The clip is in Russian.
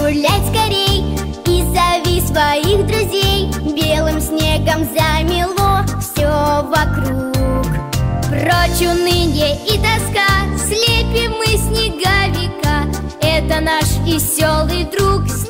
гулять скорей и зови своих друзей. Белым снегом замело все вокруг. Прочь уныние и тоска, слепим мы снеговика. Это наш веселый друг.